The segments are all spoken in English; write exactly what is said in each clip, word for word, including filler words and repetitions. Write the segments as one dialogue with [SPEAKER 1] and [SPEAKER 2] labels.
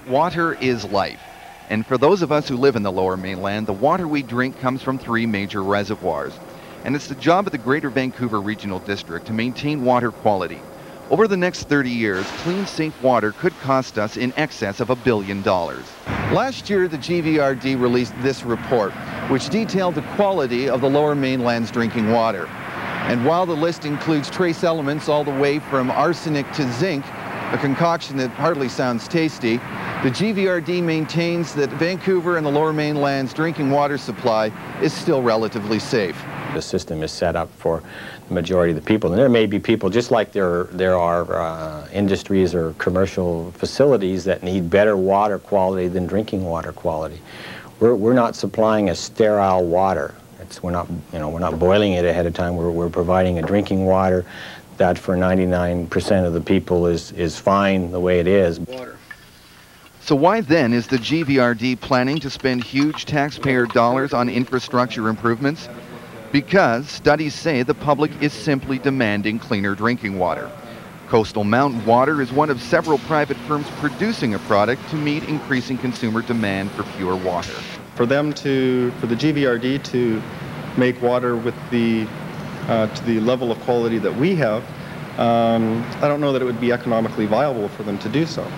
[SPEAKER 1] Water is life. And for those of us who live in the Lower Mainland, the water we drink comes from three major reservoirs. And it's the job of the Greater Vancouver Regional District to maintain water quality. Over the next thirty years, clean, safe water could cost us in excess of a billion dollars. Last year, the G V R D released this report, which detailed the quality of the Lower Mainland's drinking water. And while the list includes trace elements all the way from arsenic to zinc, a concoction that hardly sounds tasty, the G V R D maintains that Vancouver and the Lower Mainland's drinking water supply is still relatively safe.
[SPEAKER 2] The system is set up for the majority of the people. And there may be people, just like there, there are uh, industries or commercial facilities that need better water quality than drinking water quality. We're, we're not supplying a sterile water. It's, we're, not, you know, we're not boiling it ahead of time. We're, we're providing a drinking water that for ninety-nine percent of the people is, is fine the way it is. Water.
[SPEAKER 1] So why then is the G V R D planning to spend huge taxpayer dollars on infrastructure improvements? Because studies say the public is simply demanding cleaner drinking water. Coastal Mountain Water is one of several private firms producing a product to meet increasing consumer demand for pure water.
[SPEAKER 3] For them to, for the G V R D to make water with the, uh, to the level of quality that we have, um, I don't know that it would be economically viable for them to do so.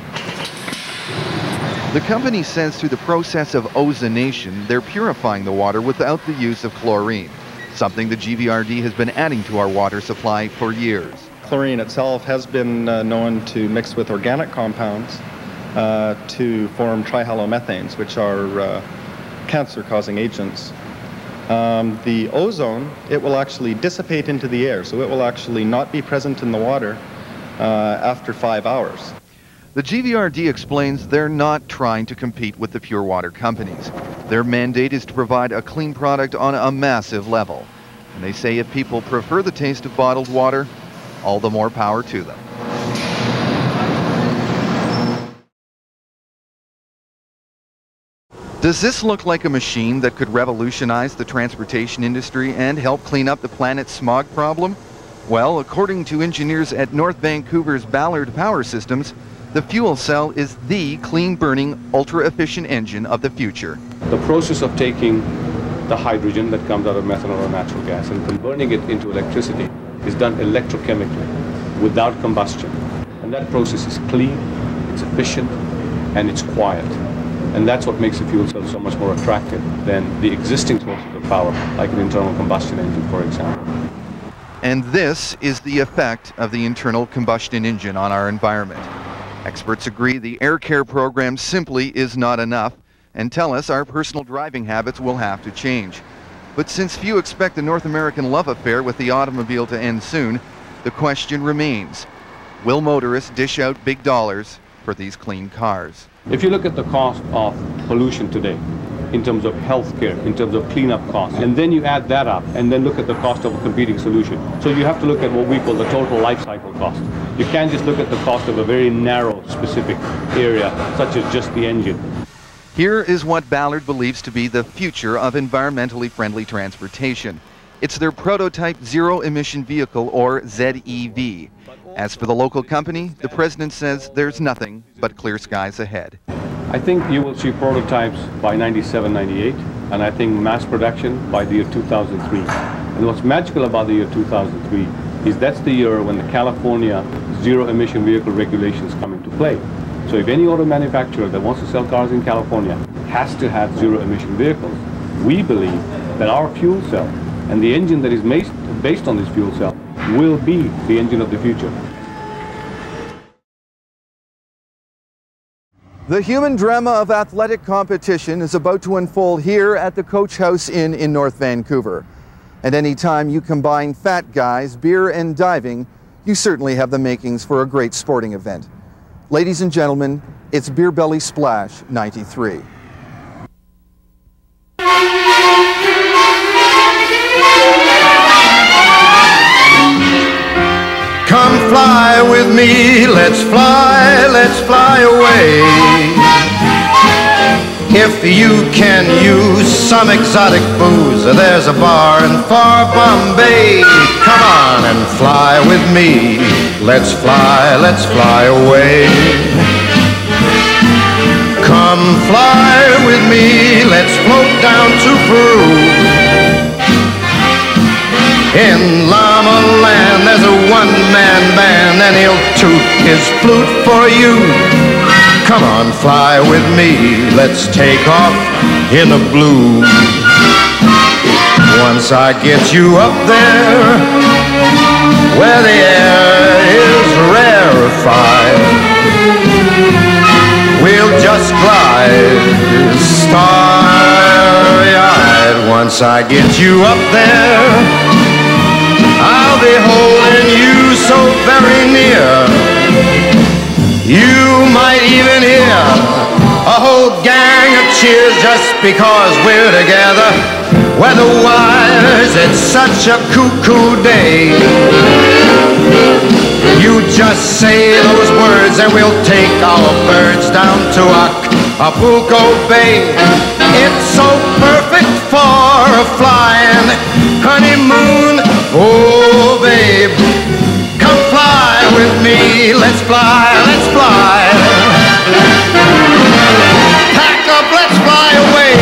[SPEAKER 1] The company says through the process of ozonation, they're purifying the water without the use of chlorine, something the G V R D has been adding to our water supply for years.
[SPEAKER 3] Chlorine itself has been uh, known to mix with organic compounds uh, to form trihalomethanes, which are uh, cancer-causing agents. Um, the ozone, it will actually dissipate into the air, so it will actually not be present in the water uh, after five hours.
[SPEAKER 1] The G V R D explains they're not trying to compete with the pure water companies. Their mandate is to provide a clean product on a massive level. And they say if people prefer the taste of bottled water, all the more power to them. Does this look like a machine that could revolutionize the transportation industry and help clean up the planet's smog problem? Well, according to engineers at North Vancouver's Ballard Power Systems, the fuel cell is the clean-burning, ultra-efficient engine of the future.
[SPEAKER 4] The process of taking the hydrogen that comes out of methanol or natural gas and converting it into electricity is done electrochemically, without combustion. And that process is clean, it's efficient, and it's quiet. And that's what makes the fuel cell so much more attractive than the existing sources of power, like an internal combustion engine, for example.
[SPEAKER 1] And this is the effect of the internal combustion engine on our environment. Experts agree the air care program simply is not enough and tell us our personal driving habits will have to change. But since few expect the North American love affair with the automobile to end soon, the question remains, will motorists dish out big dollars for these clean cars?
[SPEAKER 4] If you look at the cost of pollution today, in terms of health care, in terms of cleanup costs, and then you add that up, and then look at the cost of a competing solution. So you have to look at what we call the total life cycle cost. You can't just look at the cost of a very narrow, specific area, such as just the engine.
[SPEAKER 1] Here is what Ballard believes to be the future of environmentally friendly transportation. It's their prototype zero-emission vehicle, or Z E V. As for the local company, the president says there's nothing but clear skies ahead.
[SPEAKER 4] I think you will see prototypes by ninety-seven, ninety-eight, and I think mass production by the year two thousand three. And what's magical about the year two thousand three is that's the year when the California zero-emission vehicle regulations come into play. So if any auto manufacturer that wants to sell cars in California has to have zero-emission vehicles, we believe that our fuel cell and the engine that is based on this fuel cell will be the engine of the future.
[SPEAKER 1] The human drama of athletic competition is about to unfold here at the Coach House Inn in North Vancouver. And any time you combine fat guys, beer, and diving, you certainly have the makings for a great sporting event. Ladies and gentlemen, it's Beer Belly Splash ninety-three.
[SPEAKER 5] Come fly with me, let's fly, let's fly away. If you can use some exotic booze, there's a bar in far Bombay. Come on and fly with me, let's fly, let's fly away. Come fly with me, let's float down to Peru. In Llama Land there's a one-man band, and he'll toot his flute for you. Come on, fly with me, let's take off in the blue. Once I get you up there, where the air is rarefied, we'll just glide starry-eyed. Once I get you up there, I'll be holding you so very near. You might even hear a whole gang of cheers just because we're together. Weather-wise, it's such a cuckoo day. You just say those words and we'll take our birds down to Acapulco Bay. It's so perfect for a flying honeymoon. Oh, babe, come fly with me. Let's fly, let's fly. Pack up, let's fly away.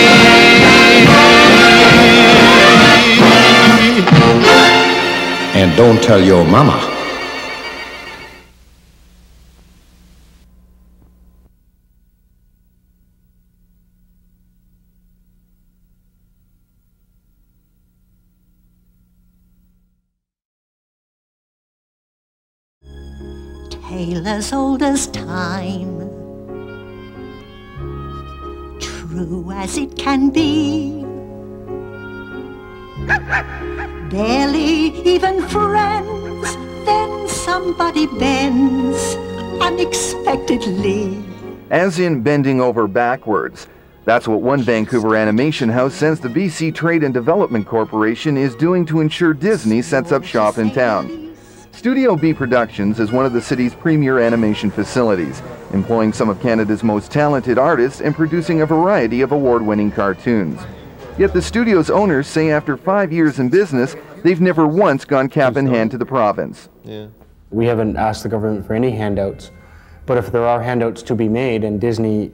[SPEAKER 5] And don't tell your mama.
[SPEAKER 6] Tale as old as time, true as it can be. Barely even friends, then somebody bends unexpectedly.
[SPEAKER 1] As in bending over backwards. That's what one Vancouver animation house says the B C Trade and Development Corporation is doing to ensure Disney sets up shop in town. Studio B Productions is one of the city's premier animation facilities, employing some of Canada's most talented artists and producing a variety of award-winning cartoons. Yet the studio's owners say after five years in business, they've never once gone cap in hand to the province.
[SPEAKER 7] Yeah. We haven't asked the government for any handouts, but if there are handouts to be made and Disney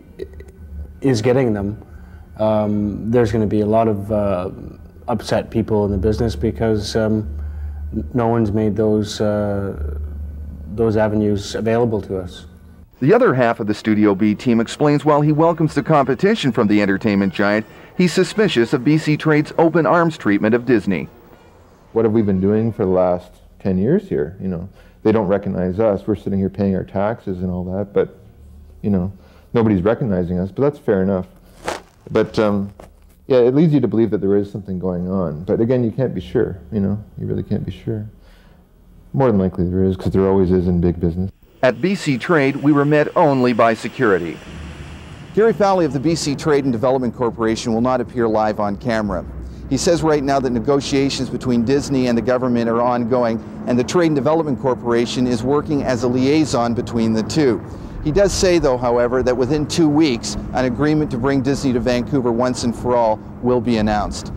[SPEAKER 7] is getting them, um, there's going to be a lot of uh, upset people in the business because um, no one's made those, uh, those avenues available to us.
[SPEAKER 1] The other half of the Studio B team explains while he welcomes the competition from the entertainment giant, he's suspicious of B C Trade's open arms treatment of Disney.
[SPEAKER 8] What have we been doing for the last ten years here? You know, they don't recognize us. We're sitting here paying our taxes and all that, but, you know, nobody's recognizing us, but that's fair enough. But, um, yeah, it leads you to believe that there is something going on. But again, you can't be sure, you know, you really can't be sure. More than likely there is, because there always is in big business.
[SPEAKER 1] At B C Trade, we were met only by security. Gary Fowley of the B C Trade and Development Corporation will not appear live on camera. He says right now that negotiations between Disney and the government are ongoing, and the Trade and Development Corporation is working as a liaison between the two. He does say, though, however, that within two weeks, an agreement to bring Disney to Vancouver once and for all will be announced.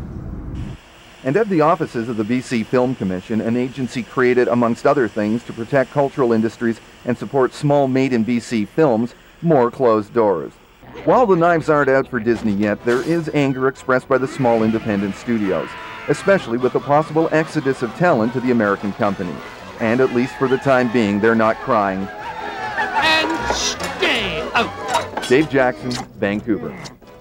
[SPEAKER 1] And at the offices of the B C Film Commission, an agency created, amongst other things, to protect cultural industries and support small made-in-B C films, more closed doors. While the knives aren't out for Disney yet, there is anger expressed by the small independent studios, especially with the possible exodus of talent to the American company. And at least for the time being, they're not crying.
[SPEAKER 9] And stay out!
[SPEAKER 1] Dave Jackson, Vancouver.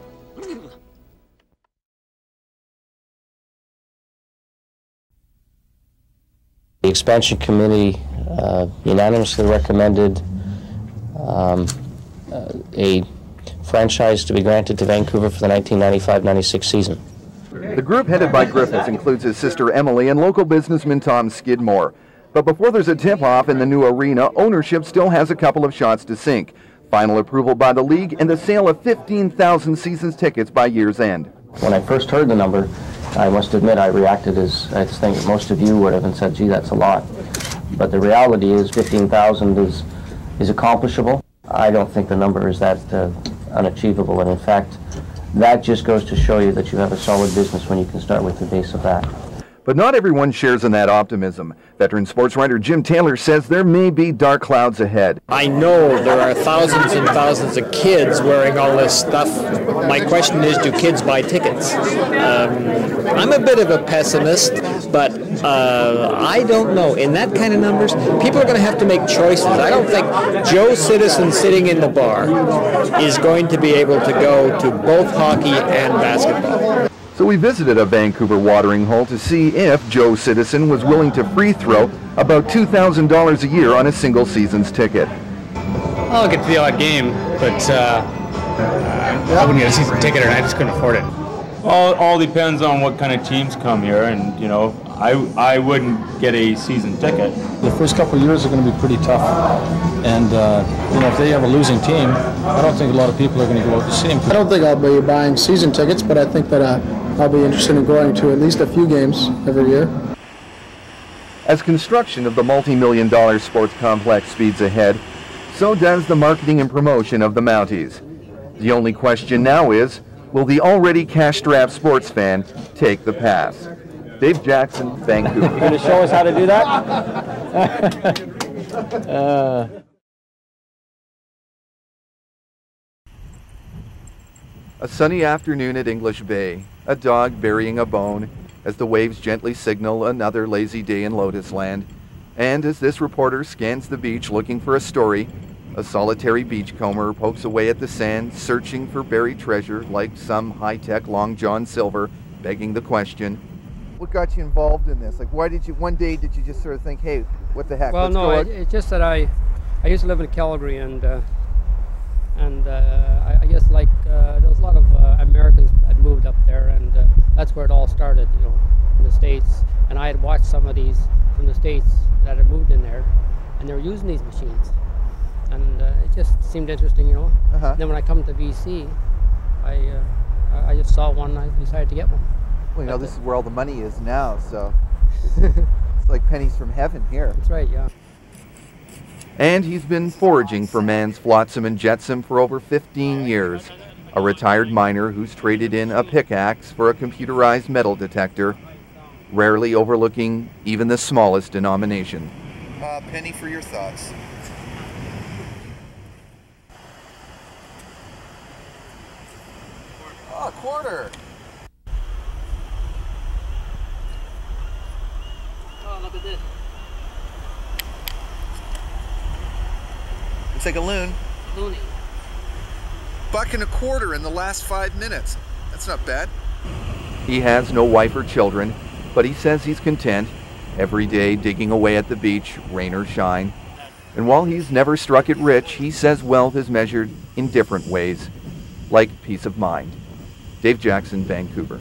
[SPEAKER 10] The expansion committee uh, unanimously recommended um, uh, a franchise to be granted to Vancouver for the nineteen ninety-five ninety-six season.
[SPEAKER 1] The group headed by Griffiths includes his sister Emily and local businessman Tom Skidmore. But before there's a tip-off in the new arena, ownership still has a couple of shots to sink. Final approval by the league and the sale of fifteen thousand seasons tickets by year's end.
[SPEAKER 10] When I first heard the number, I must admit I reacted as I think most of you would have and said, gee, that's a lot. But the reality is fifteen thousand is, is accomplishable. I don't think the number is that uh, unachievable, and in fact, that just goes to show you that you have a solid business when you can start with the base of that.
[SPEAKER 1] But not everyone shares in that optimism. Veteran sports writer Jim Taylor says there may be dark clouds ahead.
[SPEAKER 11] I know there are thousands and thousands of kids wearing all this stuff. My question is, do kids buy tickets? Um, I'm a bit of a pessimist, but uh, I don't know. In that kind of numbers, people are going to have to make choices. I don't think Joe Citizen sitting in the bar is going to be able to go to both hockey and basketball.
[SPEAKER 1] So we visited a Vancouver watering hole to see if Joe Citizen was willing to free throw about two thousand dollars a year on a single season's ticket.
[SPEAKER 12] I'll get to the odd game, but uh, I wouldn't get a season ticket, and I just couldn't afford it.
[SPEAKER 13] All, all depends on what kind of teams come here, and you know, I I wouldn't get a season ticket.
[SPEAKER 14] The first couple of years are going to be pretty tough, and uh, you know, if they have a losing team, I don't think a lot of people are going to go out to see them.
[SPEAKER 15] I don't think I'll be buying season tickets, but I think that uh, I'll be interested in going to at least a few games every year.
[SPEAKER 1] As construction of the multi-million dollar sports complex speeds ahead, so does the marketing and promotion of the Mounties. The only question now is, will the already cash-strapped sports fan take the pass? Dave Jackson, Vancouver.
[SPEAKER 2] You're going to show us how to do that? uh.
[SPEAKER 1] A sunny afternoon at English Bay, a dog burying a bone as the waves gently signal another lazy day in Lotus Land. And as this reporter scans the beach looking for a story, a solitary beachcomber pokes away at the sand, searching for buried treasure like some high-tech Long John Silver, begging the question,
[SPEAKER 16] what got you involved in this? Like, why did you, one day did you just sort of think, hey, what the heck?
[SPEAKER 17] Well,
[SPEAKER 16] let's
[SPEAKER 17] no,
[SPEAKER 16] go
[SPEAKER 17] it,
[SPEAKER 16] out?
[SPEAKER 17] it's just that I, I used to live in Calgary, and uh, and uh, I, I guess like uh, there was a lot of uh, Americans had moved up there, and uh, that's where it all started, you know, in the States. And I had watched some of these from the States that had moved in there, and they were using these machines, and uh, it just seemed interesting, you know.
[SPEAKER 16] Uh-huh.
[SPEAKER 17] And then when I come to B C, I uh, I just saw one, and I decided to get one.
[SPEAKER 16] Well, you know, this is where all the money is now, so it's like pennies from heaven here.
[SPEAKER 17] That's right, yeah.
[SPEAKER 1] And he's been foraging for man's flotsam and jetsam for over fifteen years. A retired miner who's traded in a pickaxe for a computerized metal detector, rarely overlooking even the smallest denomination.
[SPEAKER 16] Uh, penny for your thoughts. Oh, a quarter.
[SPEAKER 17] Oh, look at this.
[SPEAKER 16] Looks like a loon.
[SPEAKER 17] Loony.
[SPEAKER 16] Buck and a quarter in the last five minutes. That's not bad.
[SPEAKER 1] He has no wife or children, but he says he's content, every day digging away at the beach, rain or shine. And while he's never struck it rich, he says wealth is measured in different ways, like peace of mind. Dave Jackson, Vancouver.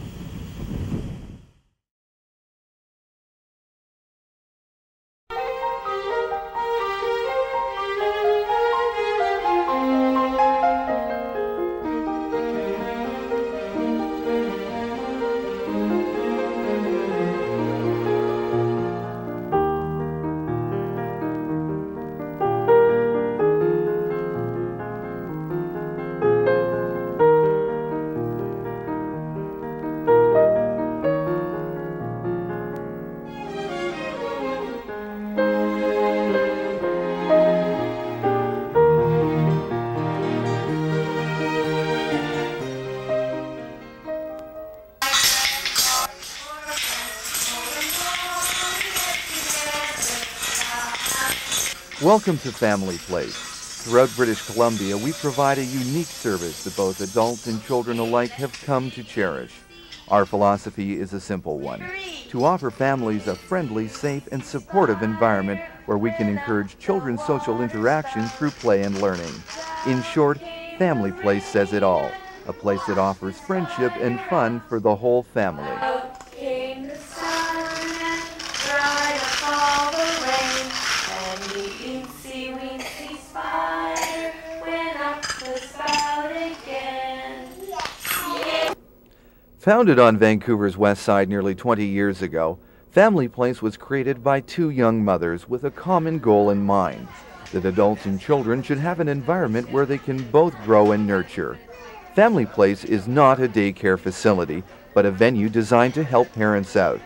[SPEAKER 1] Welcome to Family Place. Throughout British Columbia, we provide a unique service that both adults and children alike have come to cherish. Our philosophy is a simple one: to offer families a friendly, safe, and supportive environment where we can encourage children's social interaction through play and learning. In short, Family Place says it all. A place that offers friendship and fun for the whole family.
[SPEAKER 18] Out came the sun and dried up all the rain, and the incy wincy spider went up the spout again. Yeah.
[SPEAKER 1] Founded on Vancouver's west side nearly twenty years ago, Family Place was created by two young mothers with a common goal in mind: that adults and children should have an environment where they can both grow and nurture. Family Place is not a daycare facility, but a venue designed to help parents out.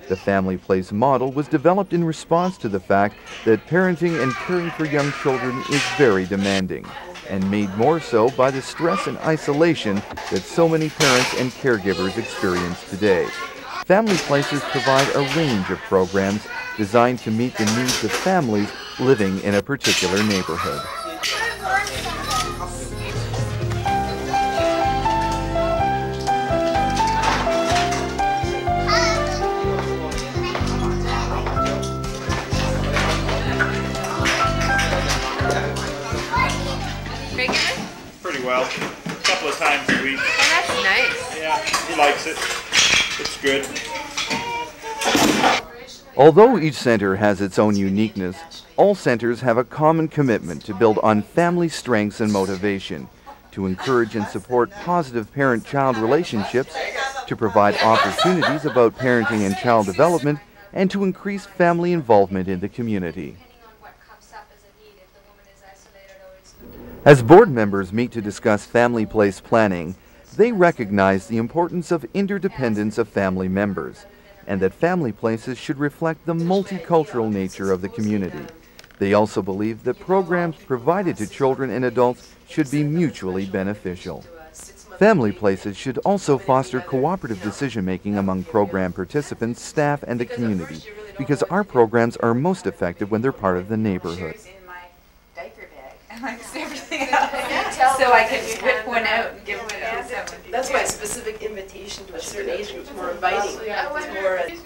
[SPEAKER 1] The Family Place model was developed in response to the fact that parenting and caring for young children is very demanding, and made more so by the stress and isolation that so many parents and caregivers experience today. Family Places provide a range of programs designed to meet the needs of families living in a particular neighborhood.
[SPEAKER 19] Pretty well. A couple of times a week.
[SPEAKER 20] Oh, that's nice.
[SPEAKER 19] Yeah, he likes it. It's good.
[SPEAKER 1] Although each center has its own uniqueness, all centers have a common commitment to build on family strengths and motivation, to encourage and support positive parent-child relationships, to provide opportunities about parenting and child development, and to increase family involvement in the community. As board members meet to discuss Family Place planning, they recognize the importance of interdependence of family members, and that Family Places should reflect the multicultural nature of the community. They also believe that programs provided to children and adults should be mutually beneficial. Family Places should also foster cooperative decision-making among program participants, staff, and the community, because our programs are most effective when they're part of the neighborhood.
[SPEAKER 20] Amongst everything else. So I can whip one out and give one to someone.
[SPEAKER 21] That's why a specific invitation to a certain age group is more inviting.
[SPEAKER 20] Yeah,
[SPEAKER 21] it's more. Uh,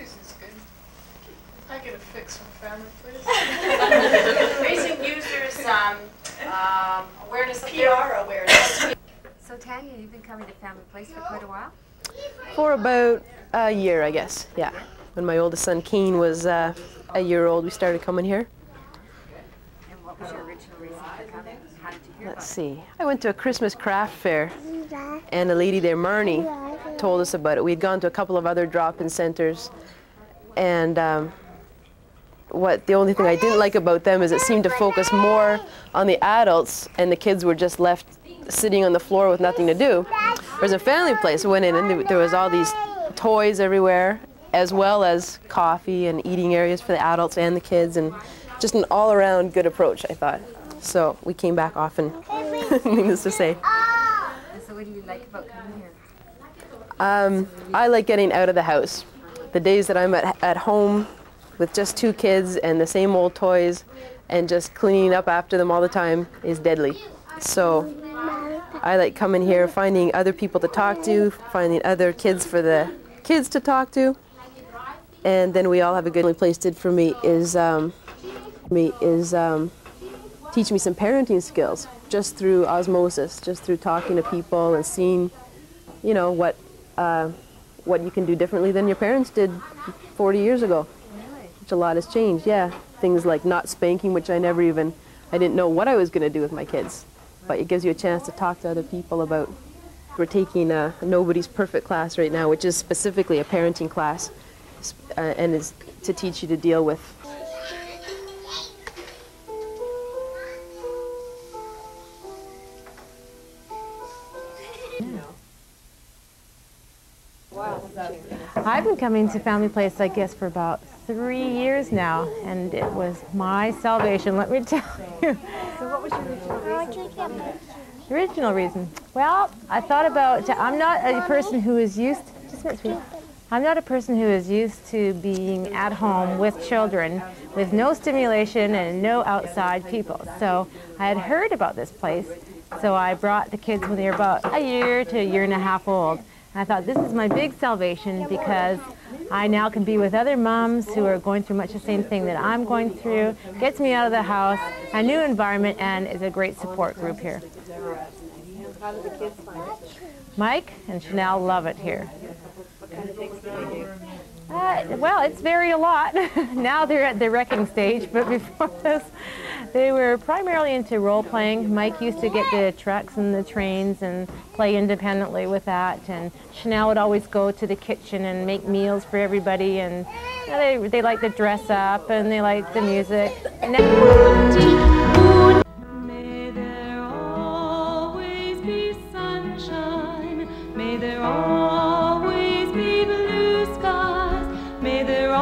[SPEAKER 22] I get a fix from Family Place.
[SPEAKER 20] Raising users' um, um, awareness,
[SPEAKER 21] P R awareness.
[SPEAKER 20] So Tanya, you've been coming to Family Place for quite a while?
[SPEAKER 21] For about a year, I guess. Yeah. When my oldest son Keen was uh, a year old, we started coming here.
[SPEAKER 20] And what was your original reason for coming? How did you hear
[SPEAKER 21] Let's
[SPEAKER 20] about it?
[SPEAKER 21] see. I went to a Christmas craft fair, and a lady there, Marnie, told us about it. We'd gone to a couple of other drop-in centers, and um, what the only thing I didn't like about them is it seemed to focus more on the adults, and the kids were just left sitting on the floor with nothing to do. Whereas a Family Place, I went in and there was all these toys everywhere, as well as coffee and eating areas for the adults and the kids, and just an all-around good approach, I thought. So we came back often, needless to say.
[SPEAKER 20] And so what do you like about coming here?
[SPEAKER 21] Um, I like getting out of the house. The days that I'm at, at home with just two kids and the same old toys and just cleaning up after them all the time is deadly. So I like coming here, finding other people to talk to, finding other kids for the kids to talk to, and then we all have a good place. Did for me is um, me is um, teach me some parenting skills just through osmosis, just through talking to people and seeing, you know, what uh, what you can do differently than your parents did forty years ago.
[SPEAKER 20] Really?
[SPEAKER 21] Which a lot has changed. Yeah, things like not spanking, which I never even I didn't know what I was going to do with my kids. But it gives you a chance to talk to other people about. We're taking a Nobody's Perfect class right now, which is specifically a parenting class, uh, and is to teach you to deal with.
[SPEAKER 23] I've been coming to Family Place, I guess, for about three years now, and it was my salvation, let me tell you.
[SPEAKER 20] So what was your original reason?
[SPEAKER 23] Original reason? Well, I thought about, I'm not a person who is used, just a minute, sweetie. I'm not a person who is used to being at home with children, with no stimulation and no outside people. So I had heard about this place, so I brought the kids when they were about a year to a year and a half old. I thought this is my big salvation because I now can be with other moms who are going through much the same thing that I'm going through, gets me out of the house, a new environment, and is a great support group here.
[SPEAKER 21] How do the kids find it?
[SPEAKER 23] Mike and Chanel love it here.
[SPEAKER 21] What kind of things do they do?
[SPEAKER 23] Uh, well, it's varied a lot. Now they're at the wrecking stage, but before this, they were primarily into role-playing. Mike used to get the trucks and the trains and play independently with that, and Chanel would always go to the kitchen and make meals for everybody, and you know, they, they like to dress up, and they like the music. And then
[SPEAKER 18] may there always be sunshine, may there always be blue skies, may there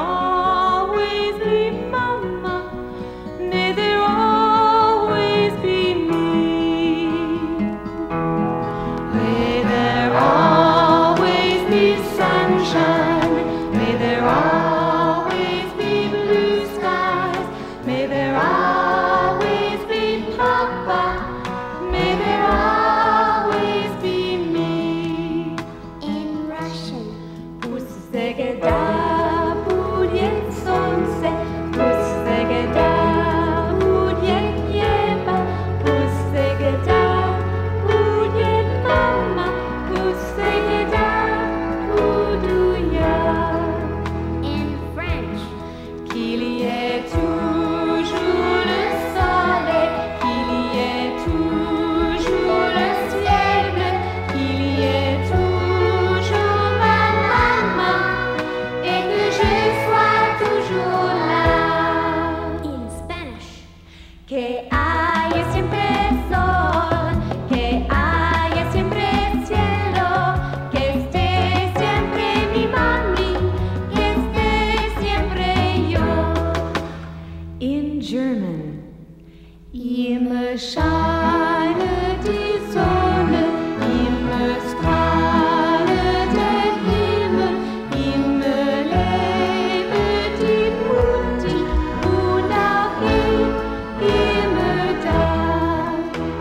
[SPEAKER 18] Immer scheine die Sonne, immer strahle der Himmel, immer lebe die Mutti und auch ich immer da.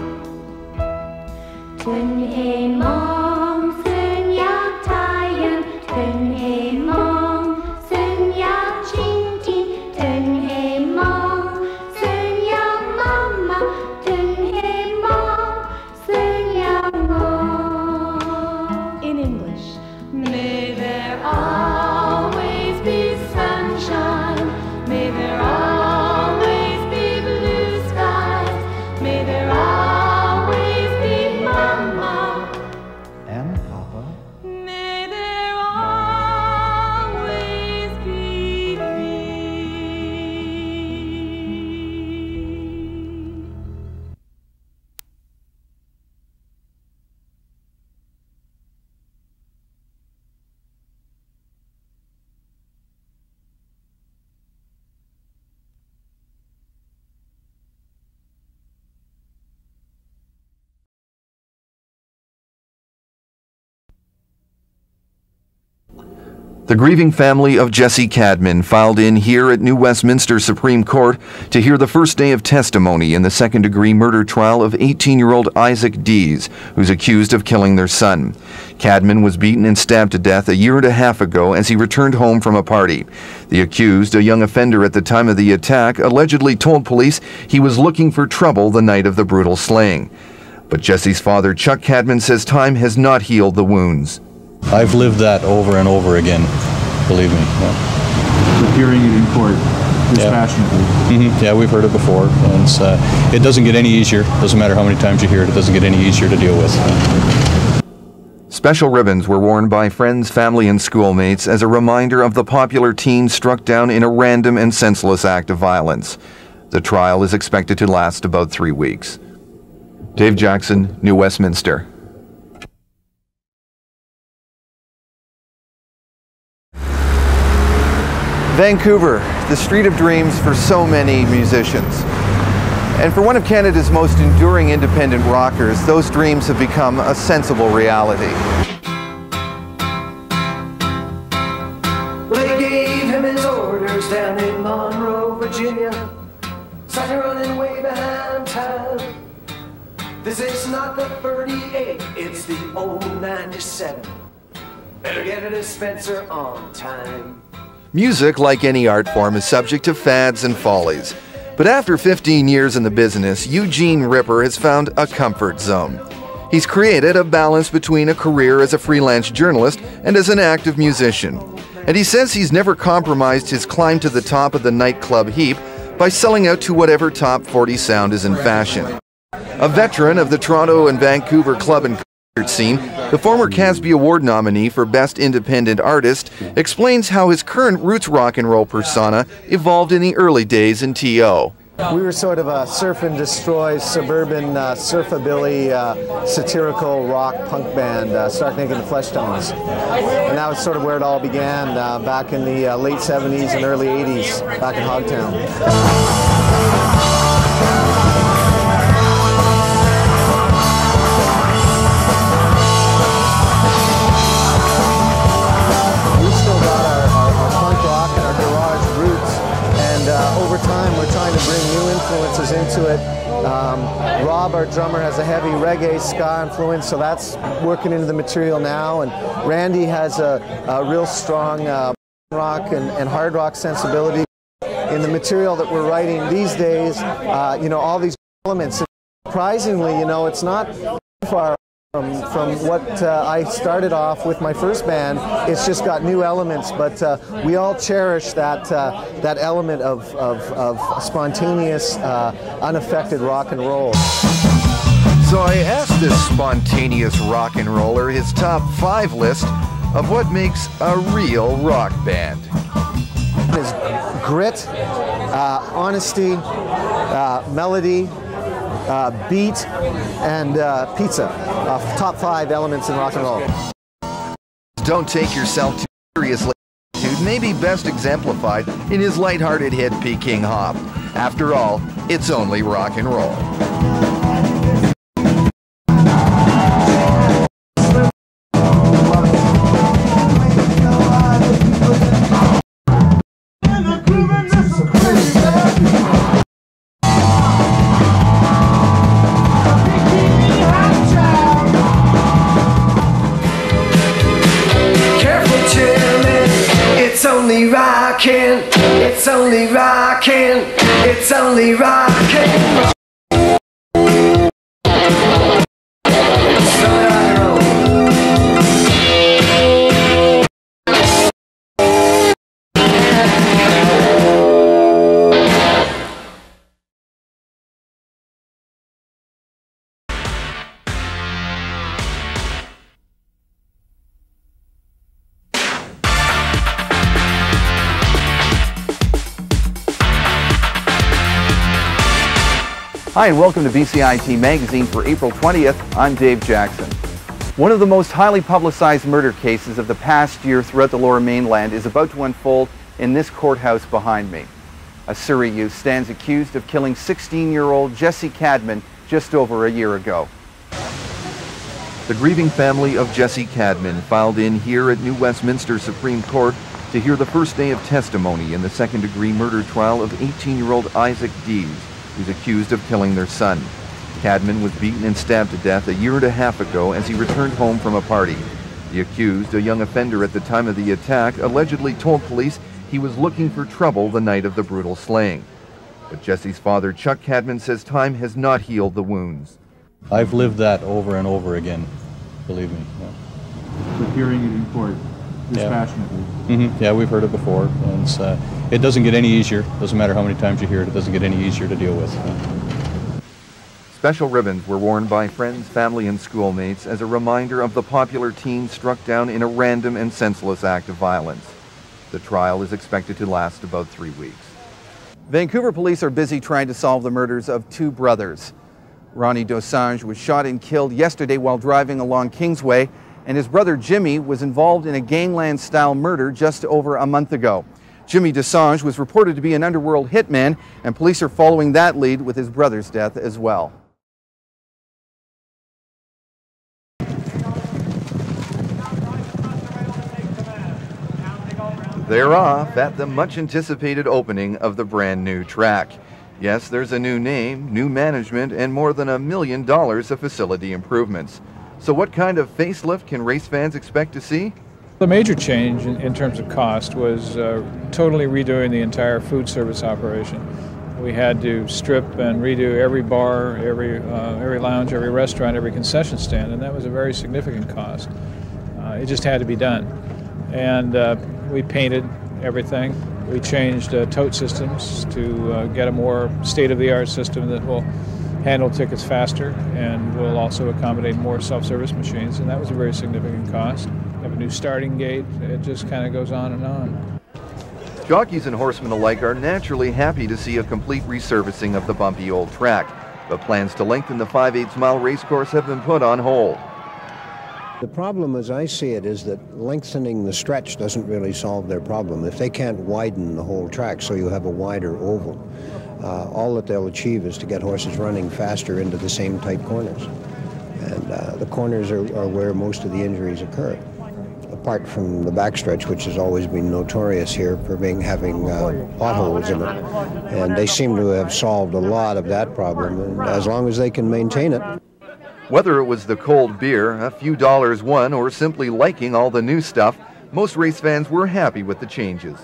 [SPEAKER 18] Tön he mong, sen jak taien, tön he mong, sen jak chintin, tön he mong, sen jak mamma, tön he mong, sen jak mong. In English, may there always be sunshine, may there always be blue skies, may there always be mama
[SPEAKER 16] and Papa.
[SPEAKER 18] May there always be me.
[SPEAKER 1] The grieving family of Jesse Cadman filed in here at New Westminster Supreme Court to hear the first day of testimony in the second-degree murder trial of eighteen-year-old Isaac Dees, who's accused of killing their son. Cadman was beaten and stabbed to death a year and a half ago as he returned home from a party. The accused, a young offender at the time of the attack, allegedly told police he was looking for trouble the night of the brutal slaying. But Jesse's father, Chuck Cadman, says time has not healed the wounds.
[SPEAKER 14] I've lived that over and over again, believe me. Yeah.
[SPEAKER 3] But hearing it in court dispassionately.
[SPEAKER 14] Yeah. Mm-hmm. Yeah, we've heard it before, and it's, uh, it doesn't get any easier. Doesn't matter how many times you hear it, it doesn't get any easier to deal with.
[SPEAKER 1] Special ribbons were worn by friends, family, and schoolmates as a reminder of the popular teen struck down in a random and senseless act of violence. The trial is expected to last about three weeks. Dave Jackson, New Westminster.
[SPEAKER 16] Vancouver, the street of dreams for so many musicians. And for one of Canada's most enduring independent rockers, those dreams have become a sensible reality.
[SPEAKER 4] They gave him his orders down in Monroe, Virginia. Started running way behind time. This is not the thirty-eight, it's the old ninety-seven. Better get a dispenser on time.
[SPEAKER 1] Music, like any art form, is subject to fads and follies. But after fifteen years in the business, Eugene Ripper has found a comfort zone. He's created a balance between a career as a freelance journalist and as an active musician. And he says he's never compromised his climb to the top of the nightclub heap by selling out to whatever top forty sound is in fashion. A veteran of the Toronto and Vancouver club and concert scene, the former Casby Award nominee for Best Independent Artist explains how his current roots rock and roll persona evolved in the early days in T O.
[SPEAKER 5] We were sort of a surf and destroy suburban uh, surfabilly uh, satirical rock punk band, uh, Stark Naked and the Fleshtones. And that was sort of where it all began uh, back in the uh, late seventies and early eighties back in Hogtown. Into it. Um, Rob, our drummer, has a heavy reggae ska influence, so that's working into the material now. And Randy has a, a real strong uh, rock and, and hard rock sensibility in the material that we're writing these days. Uh, you know, all these elements. Surprisingly, you know, it's not far From, from what uh, I started off with my first band. It's just got new elements, but uh, we all cherish that uh, that element of, of, of spontaneous, uh, unaffected rock and roll.
[SPEAKER 1] So I asked this spontaneous rock and roller his top five list of what makes a real rock band.
[SPEAKER 5] Is grit, uh, honesty, uh, melody, Uh, beat, and uh, pizza. Uh, top five elements in rock and roll.
[SPEAKER 1] Don't take yourself too seriously. Attitude may be best exemplified in his lighthearted hit Peking Hop. After all, it's only rock and roll.
[SPEAKER 4] rockin', it's only rockin', it's only rockin'.
[SPEAKER 16] Hi and welcome to B C I T Magazine for April twentieth. I'm Dave Jackson. One of the most highly publicized murder cases of the past year throughout the Lower Mainland is about to unfold in this courthouse behind me. A Surrey youth stands accused of killing sixteen-year-old Jesse Cadman just over a year ago. The grieving family of Jesse Cadman filed in here at New Westminster Supreme Court to hear the first day of testimony in the second-degree murder trial of eighteen-year-old Isaac Dees, who's accused of killing their son. Cadman was beaten and stabbed to death a year and a half ago as he returned home from a party. The accused, a young offender at the time of the attack, allegedly told police he was looking for trouble the night of the brutal slaying. But Jesse's father, Chuck Cadman, says time has not healed the wounds.
[SPEAKER 14] I've lived that over and over again, believe me. Yeah.
[SPEAKER 3] But hearing it in court dispassionately.
[SPEAKER 14] Yeah. Mm-hmm. Yeah, we've heard it before. And it's, uh, it doesn't get any easier. Doesn't matter how many times you hear it, it doesn't get any easier to deal with. Yeah.
[SPEAKER 16] Special ribbons were worn by friends, family, and schoolmates as a reminder of the popular teen struck down in a random and senseless act of violence. The trial is expected to last about three weeks. Vancouver police are busy trying to solve the murders of two brothers. Ronnie Dosange was shot and killed yesterday while driving along Kingsway, and his brother Jimmy was involved in a gangland-style murder just over a month ago. Jimmy Dosange was reported to be an underworld hitman, and police are following that lead with his brother's death as well. They're off at the much-anticipated opening of the brand new track. Yes, there's a new name, new management, and more than a million dollars of facility improvements. So what kind of facelift can race fans expect to see?
[SPEAKER 6] The major change in, in terms of cost was uh, totally redoing the entire food service operation. We had to strip and redo every bar, every, uh, every lounge, every restaurant, every concession stand, and that was a very significant cost. Uh, it just had to be done. And uh, we painted everything. We changed uh, tote systems to uh, get a more state-of-the-art system that will handle tickets faster and will also accommodate more self-service machines, and that was a very significant cost. We have a new starting gate. It just kind of goes on and on.
[SPEAKER 16] Jockeys and horsemen alike are naturally happy to see a complete resurfacing of the bumpy old track, but plans to lengthen the five eighths mile racecourse have been put on hold.
[SPEAKER 7] The problem, as I see it, is that lengthening the stretch doesn't really solve their problem. If they can't widen the whole track so you have a wider oval, uh, all that they'll achieve is to get horses running faster into the same tight corners. And uh, the corners are, are where most of the injuries occur, apart from the backstretch, which has always been notorious here for being having uh, potholes in it. And they seem to have solved a lot of that problem, and as long as they can maintain it.
[SPEAKER 16] Whether it was the cold beer, a few dollars won, or simply liking all the new stuff, most race fans were happy with the changes.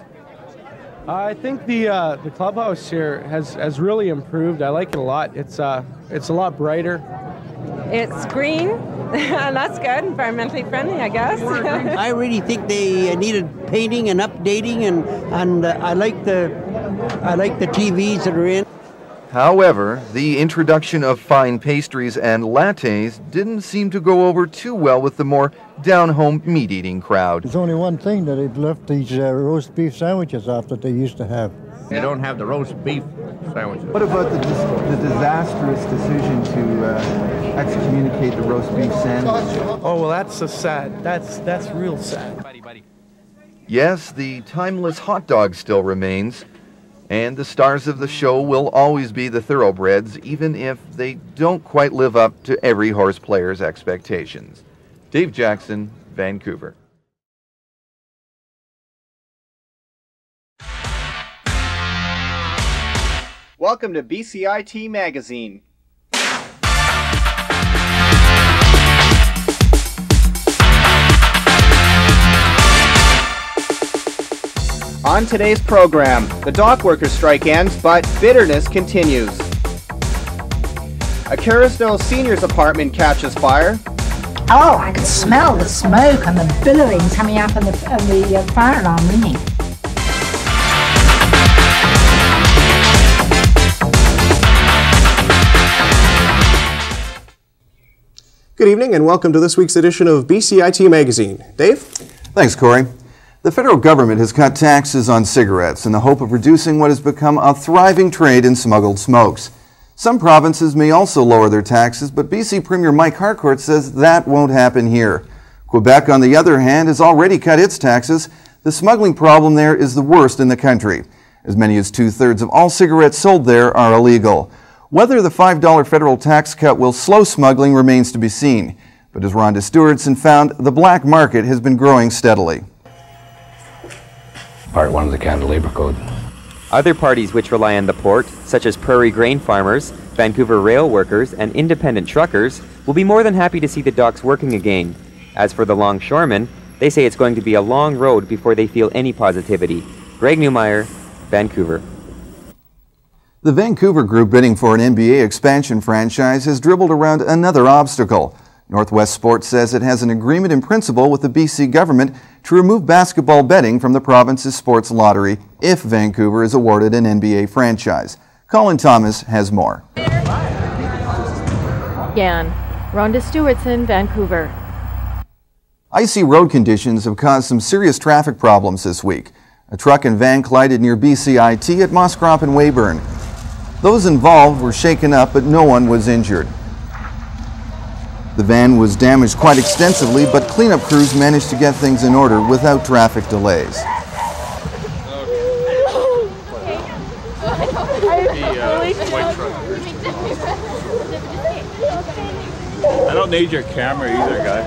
[SPEAKER 8] I think the uh, the clubhouse here has, has really improved. I like it a lot. It's uh it's a lot brighter.
[SPEAKER 24] It's green, and that's good, environmentally friendly, I guess.
[SPEAKER 25] I really think they needed painting and updating, and and uh, I like the I like the T Vs that are in.
[SPEAKER 16] However, the introduction of fine pastries and lattes didn't seem to go over too well with the more down-home meat-eating crowd.
[SPEAKER 26] There's only one thing, that they've left these uh, roast beef sandwiches off that they used to have.
[SPEAKER 27] They don't have the roast beef sandwiches.
[SPEAKER 16] What about the, the disastrous decision to uh, excommunicate the roast beef sandwich?
[SPEAKER 8] Oh, well, that's so sad. That's, that's real sad.
[SPEAKER 16] Yes, the timeless hot dog still remains. And the stars of the show will always be the thoroughbreds, even if they don't quite live up to every horse player's expectations. Dave Jackson, Vancouver.
[SPEAKER 28] Welcome to B C I T Magazine. On today's program, the dock workers' strike ends, but bitterness continues. A Carrisdale seniors apartment catches fire.
[SPEAKER 2] Oh, I could smell the smoke and the billowing coming up and the, and the uh, fire alarm ringing.
[SPEAKER 9] Good evening and welcome to this week's edition of B C I T Magazine. Dave?
[SPEAKER 1] Thanks, Corey. The federal government has cut taxes on cigarettes in the hope of reducing what has become a thriving trade in smuggled smokes. Some provinces may also lower their taxes, but B C Premier Mike Harcourt says that won't happen here. Quebec, on the other hand, has already cut its taxes. The smuggling problem there is the worst in the country. As many as two-thirds of all cigarettes sold there are illegal. Whether the five dollar federal tax cut will slow smuggling remains to be seen. But as Rhonda Stewartson found, the black market has been growing steadily.
[SPEAKER 10] Part one of the Canada Labour Code.
[SPEAKER 11] Other parties which rely on the port, such as prairie grain farmers, Vancouver rail workers, and independent truckers, will be more than happy to see the docks working again. As for the longshoremen, they say it's going to be a long road before they feel any positivity. Greg Newmeyer, Vancouver.
[SPEAKER 1] The Vancouver group bidding for an N B A expansion franchise has dribbled around another obstacle. Northwest Sports says it has an agreement in principle with the B C government to remove basketball betting from the province's sports lottery if Vancouver is awarded an N B A franchise. Colin Thomas has more.
[SPEAKER 12] Again, Rhonda Stewartson, Vancouver.
[SPEAKER 1] Icy road conditions have caused some serious traffic problems this week. A truck and van collided near B C I T at Mosscrop and Weyburn. Those involved were shaken up, but no one was injured. The van was damaged quite extensively, but cleanup crews managed to get things in order without traffic delays.
[SPEAKER 13] I don't need your camera either, guy.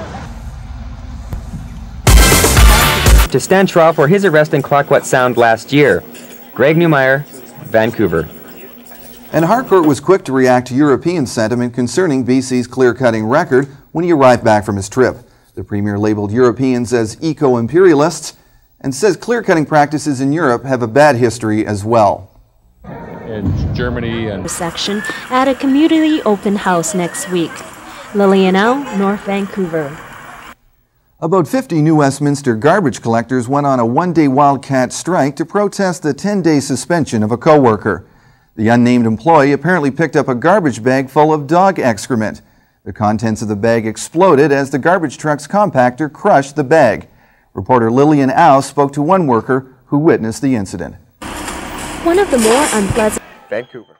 [SPEAKER 11] To stand trial for his arrest in Clayoquot Sound last year, Greg Newmeyer, Vancouver.
[SPEAKER 1] And Harcourt was quick to react to European sentiment concerning B C's clear-cutting record when he arrived back from his trip. The Premier labeled Europeans as eco-imperialists and says clear-cutting practices in Europe have a bad history as well.
[SPEAKER 13] In Germany and...
[SPEAKER 15] section at a community open house next week. Lillian L., North Vancouver.
[SPEAKER 1] About fifty New Westminster garbage collectors went on a one-day wildcat strike to protest the ten-day suspension of a co-worker. The unnamed employee apparently picked up a garbage bag full of dog excrement. The contents of the bag exploded as the garbage truck's compactor crushed the bag. Reporter Lillian Au spoke to one worker who witnessed the incident.
[SPEAKER 15] One of the more unpleasant...
[SPEAKER 9] Vancouver.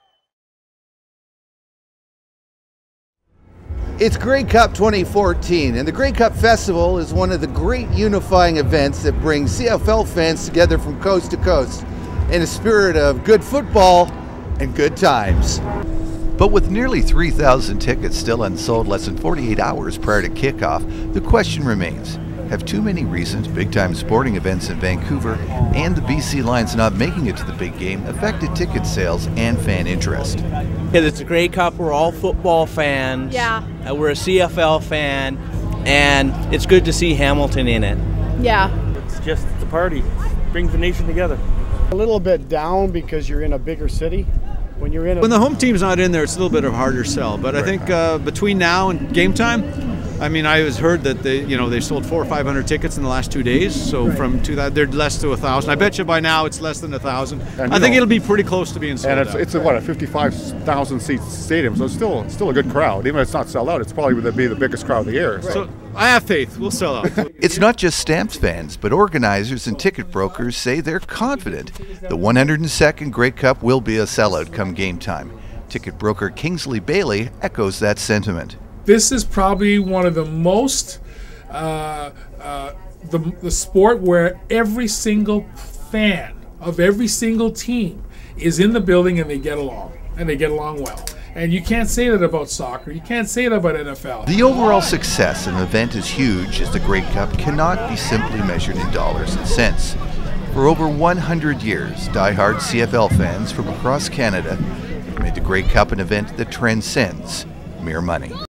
[SPEAKER 17] It's Grey Cup twenty fourteen, and the Grey Cup Festival is one of the great unifying events that brings C F L fans together from coast to coast in a spirit of good football and good times.
[SPEAKER 1] But with nearly three thousand tickets still unsold less than forty-eight hours prior to kickoff, the question remains, have too many recent big-time sporting events in Vancouver and the B C Lions not making it to the big game affected ticket sales and fan interest?
[SPEAKER 29] Because it's a Grey Cup, we're all football fans.
[SPEAKER 22] Yeah.
[SPEAKER 29] Uh, we're a C F L fan, and it's good to see Hamilton in it.
[SPEAKER 22] Yeah.
[SPEAKER 30] It's just the party, brings the nation together.
[SPEAKER 31] A little bit down because you're in a bigger city. When you're in a
[SPEAKER 32] when the home team's not in there, it's a little bit of a harder sell. But I think uh, between now and game time, I mean, I was heard that they, you know, they sold four or five hundred tickets in the last two days. So right. from two, they're less to a thousand. I bet you by now it's less than a thousand. And, I think know, it'll be pretty close to being sold
[SPEAKER 33] And it's,
[SPEAKER 32] out.
[SPEAKER 33] it's a, what, a fifty-five thousand seat stadium, so it's still still a good crowd. Even if it's not sold out, it's probably going to be the biggest crowd of the year. So.
[SPEAKER 32] so I have faith. We'll sell out.
[SPEAKER 1] It's not just Stamps fans, but organizers and ticket brokers say they're confident the one hundred second Grey Cup will be a sellout come game time. Ticket broker Kingsley Bailey echoes that sentiment.
[SPEAKER 34] This is probably one of the most, uh, uh, the, the sport where every single fan of every single team is in the building and they get along, and they get along well. And you can't say that about soccer. You can't say that about N F L.
[SPEAKER 1] The overall success of an event is huge, as the Grey Cup cannot be simply measured in dollars and cents. For over one hundred years, die-hard C F L fans from across Canada have made the Grey Cup an event that transcends mere money.